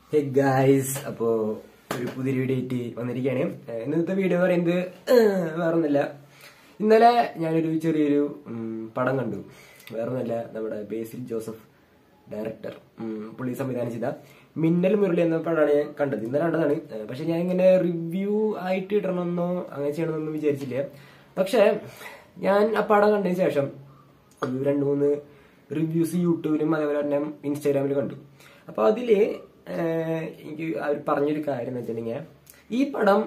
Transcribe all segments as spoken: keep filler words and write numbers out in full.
Hey guys, അപ്പോ ഒരു പുതിയ വീഡിയോ ആയിട്ട് വന്നിരിക്കുകയാണ്. ഇന്നത്തെ വീഡിയോ എന്ന് പറയുന്നത് വേറൊന്നുമില്ല. ഇന്നലെ ഞാനൊരു ചെറിയൊരു പടം കണ്ടു. വേറൊന്നുമില്ല, നമ്മുടെ ബേസിൽ ജോസഫ് ഡയറക്ടർ പുള്ളി സംവിധാനം ചെയ്ത മിന്നൽ മുരളി എന്ന പടമാണ് ഞാൻ കണ്ടത്. ഇന്നലെ കണ്ടതാണ്. പക്ഷെ ഞാൻ ഇങ്ങനെ റിവ്യൂ ആയിട്ട് ഇടണമെന്നോ അങ്ങനെ ചെയ്യണമെന്നൊന്നും വിചാരിച്ചില്ല. പക്ഷെ ഞാൻ ആ പടം കണ്ടതിന് ശേഷം ഒരു രണ്ട് മൂന്ന് റിവ്യൂസ് യൂട്യൂബിലും അതേപോലെ തന്നെ ഇൻസ്റ്റാഗ്രാമിലും കണ്ടു. അപ്പൊ അതില് എനിക്ക് അവർ പറഞ്ഞൊരു കാര്യം എന്ന് വെച്ചിട്ടുണ്ടെങ്കിൽ, ഈ പടം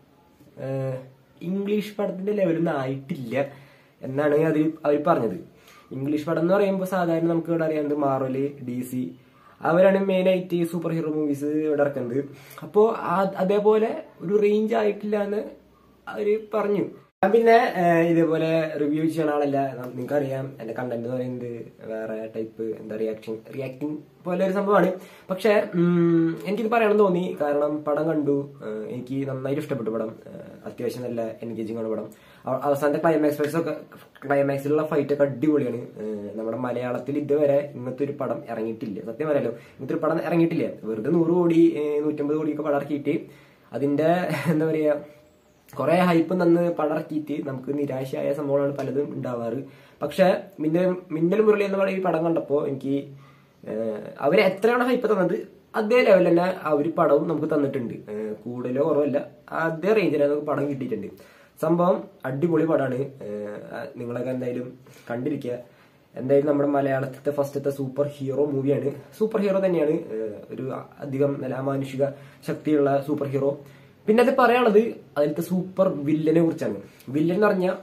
ഇംഗ്ലീഷ് പടത്തിന്റെ ലെവലൊന്നും ആയിട്ടില്ല എന്നാണ് അതിൽ അവർ പറഞ്ഞത്. ഇംഗ്ലീഷ് പടം എന്ന് പറയുമ്പോൾ സാധാരണ നമുക്ക് ഇവിടെ അറിയാവുന്നത് മാർവല്, ഡി സി, അവരാണ് മെയിൻ ആയിട്ട് സൂപ്പർ ഹീറോ മൂവീസ് ഇവിടെ ഇറക്കുന്നത്. അപ്പോ അതേപോലെ ഒരു റേഞ്ച് ആയിട്ടില്ല എന്ന് അവര് പറഞ്ഞു. ഞാൻ പിന്നെ ഇതേപോലെ റിവ്യൂ ചെയ്യുന്ന ആളല്ല. നിങ്ങൾക്കറിയാം എന്റെ കണ്ടന്റ് എന്ന് പറയുന്നത് വേറെ ടൈപ്പ് എന്താ റിയാക്ഷൻ റിയാക്ടിങ് പോലെ ഒരു സംഭവമാണ്. പക്ഷെ എനിക്കിത് പറയണമെന്ന് തോന്നി. കാരണം പടം കണ്ടു, എനിക്ക് നന്നായിട്ട് ഇഷ്ടപ്പെട്ടു പടം. അത്യാവശ്യം നല്ല എൻഗേജിങ് ആണ് പടം. അവസാനത്തെ ക്ലൈമാക്സ് ഒക്കെ ക്ലൈമാക്സിലുള്ള ഫൈറ്റ് ഒക്കെ അടിപൊളിയാണ്. നമ്മുടെ മലയാളത്തിൽ ഇതുവരെ ഇങ്ങനത്തെ ഒരു പടം ഇറങ്ങിയിട്ടില്ല. സത്യം പറയാലോ, ഇങ്ങനത്തെ ഒരു പടം ഇറങ്ങിയിട്ടില്ല. വെറുതെ നൂറ് കോടി നൂറ്റമ്പത് കോടിയൊക്കെ പടം ഇറക്കിയിട്ട് അതിന്റെ എന്താ പറയാ കുറെ ഹൈപ്പ് തന്ന് പടർക്കിയിട്ട് നമുക്ക് നിരാശയായ സംഭവങ്ങളാണ് പലതും ഉണ്ടാവാറ്. പക്ഷെ മിന്നൽ മിന്നൽ മുരളി എന്ന് പറയുന്ന ഈ പടം കണ്ടപ്പോ എനിക്ക് അവര് എത്രയാണ് ഹൈപ്പ് തന്നത് അതേ ലെവലിൽ തന്നെ ആ ഒരു പടവും നമുക്ക് തന്നിട്ടുണ്ട്. കൂടുതലോ കുറവല്ല, അതേ റേഞ്ചിൽ നമുക്ക് പടം കിട്ടിയിട്ടുണ്ട്. സംഭവം അടിപൊളി പടമാണ്. നിങ്ങളൊക്കെ എന്തായാലും കണ്ടിരിക്കുക. എന്തായാലും നമ്മുടെ മലയാളത്തിലെ ഫസ്റ്റത്തെ സൂപ്പർ ഹീറോ മൂവിയാണ്. സൂപ്പർ ഹീറോ തന്നെയാണ്, ഒരു അധികം നല്ല അമാനുഷിക ശക്തിയുള്ള സൂപ്പർ ഹീറോ. പിന്നെ അത് പറയാനുള്ളത് അതിലത്തെ സൂപ്പർ വില്ലനെ കുറിച്ചാണ്. വില്ലൻ എന്ന് പറഞ്ഞാൽ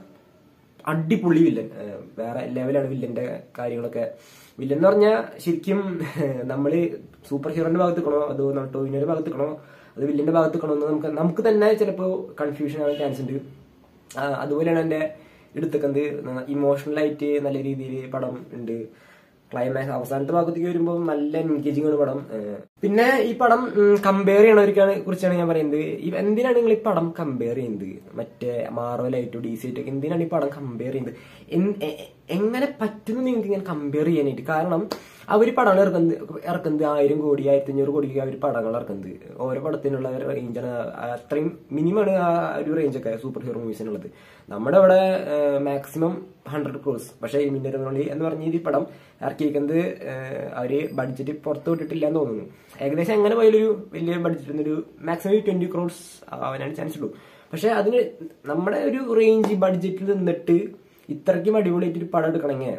അടിപൊളി വില്ലൻ, വേറെ ലെവലാണ് വില്ലന്റെ കാര്യങ്ങളൊക്കെ. വില്ലൻ എന്ന് പറഞ്ഞാൽ ശരിക്കും നമ്മള് സൂപ്പർ ഹീറോന്റെ ഭാഗത്ത് നിൽക്കണോ അതോ ടോവിനോയുടെ ഭാഗത്ത് നിൽക്കണോ അത് വില്ലന്റെ ഭാഗത്ത് നിൽക്കണോ എന്ന് നമുക്ക് നമുക്ക് തന്നെ ചിലപ്പോൾ കൺഫ്യൂഷൻ ആവാൻ ചാൻസ് ഉണ്ട്. അതുപോലെയാണ് എന്റെ എടുത്തേക്കുന്നത്. ഇമോഷണലായിട്ട് നല്ല രീതിയിൽ പടം ഉണ്ട്. ക്ലൈമാക്സ് അവസാനത്തെ ഭാഗത്തേക്ക് വരുമ്പോൾ നല്ല എൻഗേജിംഗ് ആണ് പടം. പിന്നെ ഈ പടം കമ്പയർ ചെയ്യണവർക്കാണ് കുറിച്ചാണ് ഞാൻ പറയുന്നത്. എന്തിനാണ് നിങ്ങൾ ഈ പടം കമ്പയർ ചെയ്യുന്നത് മറ്റേ മാർവലായിട്ടോ ഡി സി ആയിട്ടോ? എന്തിനാണ് ഈ പടം കമ്പയർ ചെയ്യുന്നത്? എങ്ങനെ പറ്റുന്നു നിങ്ങൾക്ക് ഇങ്ങനെ കമ്പയർ ചെയ്യാനായിട്ട്? കാരണം അവര് പടങ്ങൾ ഇറക്കുന്നത് ഇറക്കുന്നത് ആയിരം കോടി ആയിരത്തി അഞ്ഞൂറ് കോടിക്ക് അവർ പടങ്ങൾ ഇറക്കുന്നത്. ഓരോ പടത്തിനുള്ള റേഞ്ചാണ്, അത്രയും മിനിമമാണ് ആ ഒരു റേഞ്ചൊക്കെ സൂപ്പർ ഹീറോ മൂവീസിനുള്ളത്. നമ്മുടെ ഇവിടെ മാക്സിമം ഹൺഡ്രഡ് ക്രോസ്. പക്ഷെ ഈ മിന്നൽ മുരളി എന്ന് പറഞ്ഞ ഈ പടം ഇറക്കിയിരിക്കുന്നത് അവര് ബഡ്ജറ്റ് പുറത്തു വിട്ടിട്ടില്ല എന്ന് തോന്നുന്നു. ഏകദേശം എങ്ങനെ പോയാലൊരു വലിയ ബഡ്ജറ്റ് ഒരു മാക്സിമം ട്വന്റി ക്രോഡ്സ് ആവാനാണ് ചാൻസ് ഉള്ളൂ. പക്ഷെ അതിന് നമ്മുടെ ഒരു റേഞ്ച് ബഡ്ജറ്റിൽ നിന്നിട്ട് ഇത്രയ്ക്കും അടിപൊളിയായിട്ട് ഒരു പടം എടുക്കണമെങ്കിൽ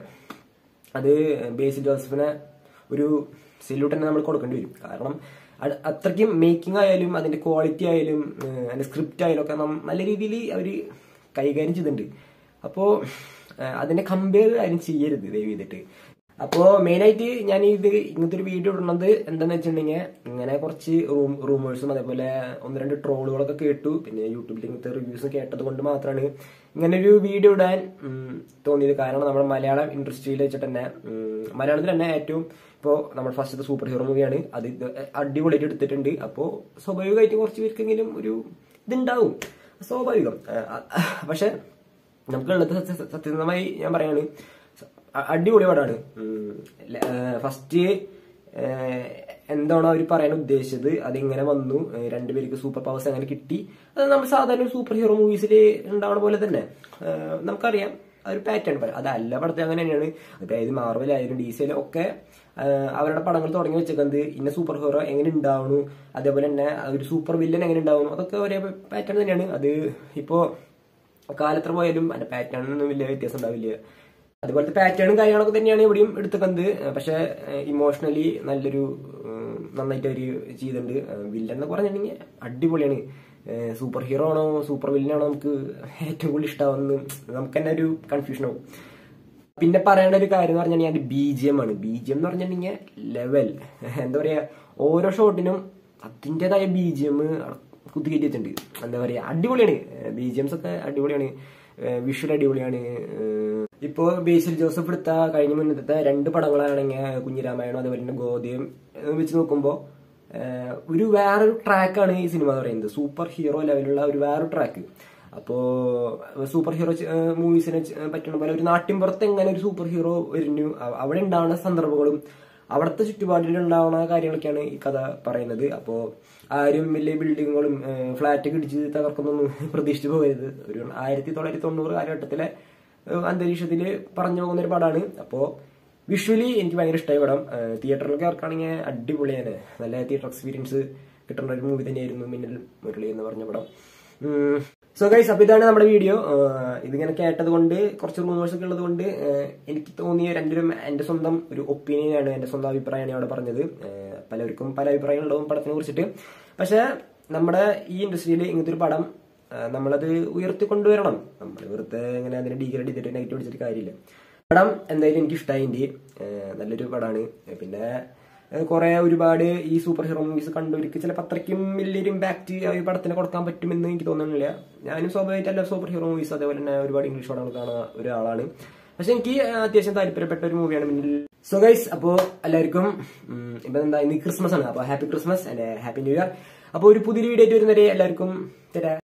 അത് ബേസിൽ ജോസഫിനെ ഒരു സല്യൂട്ട് തന്നെ നമ്മൾ കൊടുക്കേണ്ടി വരും. കാരണം അത്രയ്ക്കും മേക്കിംഗ് ആയാലും അതിന്റെ ക്വാളിറ്റി ആയാലും അതിന്റെ സ്ക്രിപ്റ്റ് ആയാലും ഒക്കെ നല്ല രീതിയിൽ അവര് കൈകാര്യം ചെയ്തിട്ടുണ്ട്. അപ്പോ അതിനെ കമ്പയർ ആരും ചെയ്യരുത് ദയവ് ചെയ്തിട്ട്. അപ്പോ മെയിനായിട്ട് ഞാൻ ഇത് ഇങ്ങനത്തെ ഒരു വീഡിയോ ഇടുന്നത് എന്താന്ന് വെച്ചിട്ടുണ്ടെങ്കിൽ, ഇങ്ങനെ കുറച്ച് റൂം റൂമേഴ്സും അതേപോലെ ഒന്ന് രണ്ട് ട്രോളുകളൊക്കെ കേട്ടു. പിന്നെ യൂട്യൂബിൽ ഇങ്ങനത്തെ റിവ്യൂസ് കേട്ടത് കൊണ്ട് മാത്രമാണ് ഇങ്ങനെ ഒരു വീഡിയോ ഇടാൻ തോന്നിയത്. കാരണം നമ്മുടെ മലയാളം ഇൻഡസ്ട്രിയിൽ വെച്ചിട്ട് തന്നെ മലയാളത്തിൽ തന്നെ ഏറ്റവും ഇപ്പോൾ നമ്മുടെ ഫസ്റ്റത്തെ സൂപ്പർ ഹീറോ മൂവിയാണ്. അത് അടിപൊളിയായിട്ട് എടുത്തിട്ടുണ്ട്. അപ്പോൾ സ്വാഭാവികമായിട്ട് കുറച്ച് പേർക്കെങ്കിലും ഒരു ഇതുണ്ടാവും, സ്വാഭാവികം. പക്ഷെ നമുക്കുള്ളത് സത്യസന്ധമായി ഞാൻ പറയാണ്, അടിപൊളി പടമാണ്. ഫസ്റ്റ് എന്താണോ അവർ പറയാൻ ഉദ്ദേശിച്ചത് അതിങ്ങനെ വന്നു. രണ്ടുപേർക്ക് സൂപ്പർ പവേഴ്സ് അങ്ങനെ കിട്ടി. അത് നമ്മൾ സാധാരണ സൂപ്പർ ഹീറോ മൂവീസിൽ ഉണ്ടാവുന്ന പോലെ തന്നെ നമുക്കറിയാം ആ ഒരു പാറ്റേൺ. അതല്ല പടത്തിൽ അങ്ങനെ തന്നെയാണ്. അതായത് മാർവലായാലും ഡി സി ആയാലും ഒക്കെ അവരുടെ പടങ്ങൾ തുടങ്ങി വെച്ചേക്കുന്നത് ഇന്ന സൂപ്പർ ഹീറോ എങ്ങനെ ഉണ്ടാവുന്നു, അതേപോലെ തന്നെ ഒരു സൂപ്പർ വില്ലൻ എങ്ങനെ ഉണ്ടാവുന്നു, അതൊക്കെ ഒരേ പാറ്റേൺ തന്നെയാണ്. അത് ഇപ്പോ കാലത്ര പോയാലും അതിന്റെ പാറ്റേണിനൊന്നും വലിയ വ്യത്യാസം ഉണ്ടാവില്ല. അതുപോലത്തെ പാറ്റേണും കാര്യങ്ങളൊക്കെ തന്നെയാണ് ഇവിടെയും എടുത്തേക്കുന്നത്. പക്ഷെ ഇമോഷണലി നല്ലൊരു നന്നായിട്ട് അവര് ചെയ്തിട്ടുണ്ട്. വില്ലൻ എന്ന് പറഞ്ഞിട്ടുണ്ടെങ്കിൽ അടിപൊളിയാണ്. സൂപ്പർ ഹീറോ ആണോ സൂപ്പർ വില്ലനാണോ നമുക്ക് ഏറ്റവും കൂടുതൽ ഇഷ്ടമാവുന്നത് നമുക്ക് തന്നെ ഒരു കൺഫ്യൂഷൻ ആവും. പിന്നെ പറയേണ്ട ഒരു കാര്യം എന്ന് പറഞ്ഞാൽ അതിന്റെ ബി ജി എം ആണ്. ബി ജി എം എന്ന് പറഞ്ഞിട്ടുണ്ടെങ്കിൽ ലെവൽ എന്താ പറയാ, ഓരോ ഷോട്ടിനും അതിൻ്റെതായ ബി ജി എം കുത്തിക്കയറ്റി വെച്ചിട്ടുണ്ട്. എന്താ പറയാ, അടിപൊളിയാണ്. ബി ജി എംസ് ഒക്കെ അടിപൊളിയാണ്, വിഷ്വൽ അടിപൊളിയാണ്. ഇപ്പോ ബേസിൽ ജോസഫ് എടുത്ത കഴിഞ്ഞ മുന്നത്തെ രണ്ട് പടങ്ങളാണെങ്കിൽ കുഞ്ഞിരാമായണം അതേപോലെ തന്നെ ഗോതയും വെച്ച് നോക്കുമ്പോൾ ഒരു വേറൊരു ട്രാക്കാണ് ഈ സിനിമ എന്ന് പറയുന്നത്. സൂപ്പർ ഹീറോ ലെവലുള്ള ഒരു വേറൊരു ട്രാക്ക്. അപ്പോ സൂപ്പർ ഹീറോ മൂവീസിനെ പറ്റുന്ന പോലെ ഒരു നാട്ടിൻപുറത്ത് എങ്ങനെ ഒരു സൂപ്പർ ഹീറോ വരുന്നു, അവിടെ ഉണ്ടാവുന്ന സന്ദർഭങ്ങളും അവിടുത്തെ ചുറ്റുപാടിൽ ഉണ്ടാവുന്ന കാര്യങ്ങളൊക്കെയാണ് ഈ കഥ പറയുന്നത്. അപ്പോൾ ആരും വലിയ ബിൽഡിങ്ങുകളും ഫ്ലാറ്റൊക്കെ ഇടിച്ച് തകർക്കുന്നൊന്നും പ്രതീക്ഷിച്ചു പോകരുത്. ഒരു ആയിരത്തി തൊള്ളായിരത്തി തൊണ്ണൂറ് കാലഘട്ടത്തിലെ അന്തരീക്ഷത്തിൽ പറഞ്ഞു പോകുന്ന ഒരു പടമാണ്. അപ്പോൾ വിഷ്വലി എനിക്ക് ഭയങ്കര ഇഷ്ടമായി പടം. തിയേറ്ററിലൊക്കെ ഇറക്കുകയാണെങ്കിൽ അടിപൊളിയാണ്. നല്ല തിയേറ്റർ എക്സ്പീരിയൻസ് കിട്ടുന്ന ഒരു മൂവി തന്നെയായിരുന്നു മിന്നൽ മുരളി എന്ന് പറഞ്ഞ പടം. സോ ഗൈസ്, അപ്പൊ ഇതാണ് നമ്മുടെ വീഡിയോ. ഇതിങ്ങനെ കേട്ടത് കൊണ്ട് കുറച്ച് റൂമേഴ്സ് ഒക്കെ ഉള്ളത് കൊണ്ട് എനിക്ക് തോന്നിയ രണ്ടൊരു എന്റെ സ്വന്തം ഒരു ഒപ്പീനിയൻ ആണ്, എന്റെ സ്വന്തം അഭിപ്രായമാണ് അവിടെ പറഞ്ഞത്. പലർക്കും പല അഭിപ്രായങ്ങൾ ഉണ്ടാവും പടത്തിനെ കുറിച്ചിട്ട്. പക്ഷെ നമ്മുടെ ഈ ഇൻഡസ്ട്രിയിൽ ഇങ്ങനത്തെ ഒരു പടം നമ്മളത് ഉയർത്തിക്കൊണ്ടുവരണം. നമ്മൾ വെറുതെ ഇങ്ങനെ അതിനെ ഡീഗ്രേഡ് ചെയ്തിട്ട് നെഗറ്റീവ് അടിച്ചിട്ട് കാര്യമില്ല. പടം എന്തായാലും എനിക്ക് ഇഷ്ടമായി. എൻ്റെ നല്ലൊരു പടമാണ്. പിന്നെ കുറെ ഒരുപാട് ഈ സൂപ്പർ ഹീറോ മൂവീസ് കണ്ടവർക്ക് ചിലപ്പോൾ അത്രയ്ക്കും വലിയൊരു ഇമ്പാക്ട് ഈ പടത്തിന് കൊടുക്കാൻ പറ്റുമെന്ന് എനിക്ക് തോന്നുന്നില്ല. ഞാനും സ്വാഭാവികമായിട്ടല്ല സൂപ്പർ ഹീറോ മൂവീസ് അതേപോലെ തന്നെ ഒരുപാട് ഇംഗ്ലീഷ് പടങ്ങൾ കാണുന്ന ഒരാളാണ്. പക്ഷെ എനിക്ക് അത്യാവശ്യം താല്പര്യപ്പെട്ട ഒരു മൂവിയാണ് മിന്നൽ. സോ ഗൈസ്, അപ്പോൾ എല്ലാവർക്കും ഇപ്പൊ എന്താ ഇന്ന് ക്രിസ്മസ് ആണ്. അപ്പോൾ happy Christmas and happy new year. അപ്പോൾ ഒരു പുതിയ വീഡിയോ ആയിട്ട് വരുന്നവരെ എല്ലാവർക്കും